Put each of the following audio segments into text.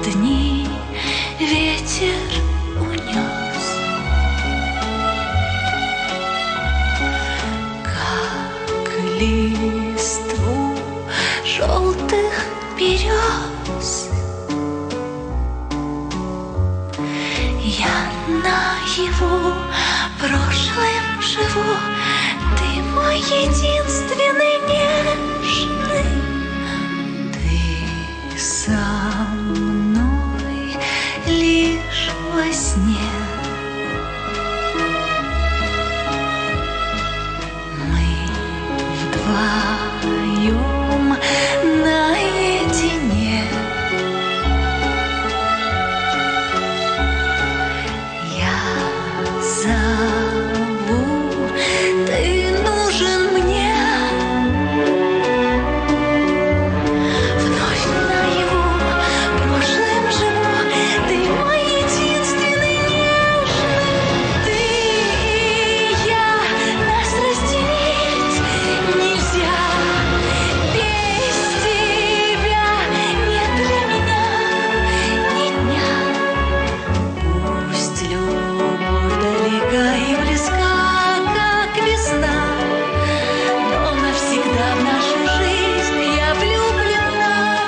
дни ветер унес. Как листву желтых берез я наяву прошлым живу. Ты мой единственный нежный. Ты со мной лишь во сне. Мы вдвоем наедине. Я зову, ты нужен мне. Вновь наяву прошлым живу. Ты мой единственный нежный. Ты и я, нас разделить нельзя. Без тебя нет для меня ни дня. Пусть любовь далека и близка, как весна, но навсегда в нашу жизнь я влюблена.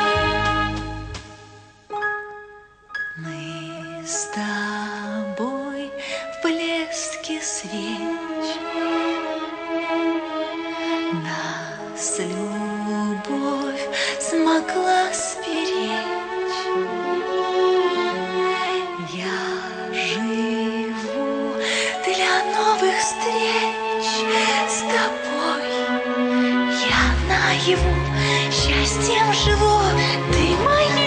Мы с тобой в блеске свеч. Нас любовь смогла сберечь. Я живу для новых встреч с тобой. Я наяву счастьем живу. Ты моя